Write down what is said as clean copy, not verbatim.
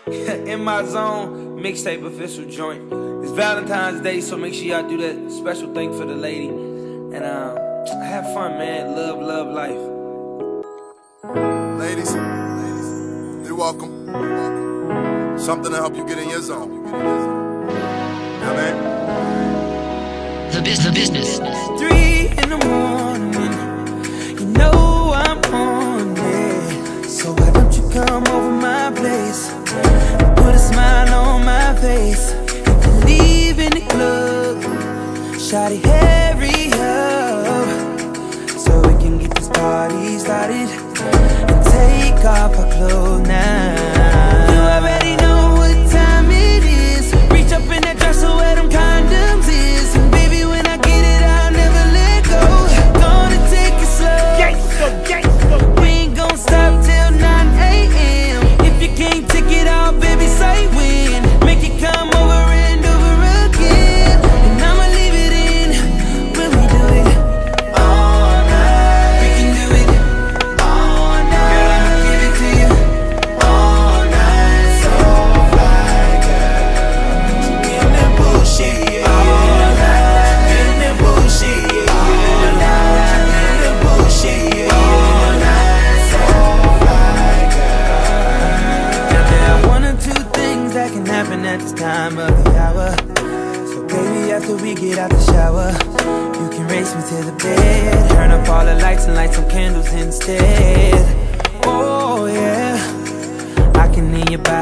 In My Zone mixtape official joint. It's Valentine's Day, so make sure y'all do that special thing for the lady. And have fun, man. Love life. Ladies, you're welcome. Something to help you get in your zone. You know what I mean? The business. 3 in the morning, you know I'm on it. So why don't you come over my place and put a smile on my face? If you leave in the club, shawty, hurry up, so we can get this party started and take off our clothes now. You already know what time it is. Reach up in that dresser where them condoms is. And baby, when I get it, I'll never let go. Gonna take it slow. We ain't gon' stop till 9 a.m. If you can't take it out, baby, say when. Make it come over and over again. And I'ma leave it in when we do it all night. We can do it all night. Girl, I'ma give it to you all night. So fly, girl. Get in that bullshit, yeah. All night. Get in that bullshit, yeah. All night. Get in that bullshit, yeah. All night. So fly, girl. Now there are 1 or 2 things that can happen at this time of the hour. So baby, after we get out the shower, you can race me to the bed, turn up all the lights and light some candles instead. Oh yeah, I can hear your body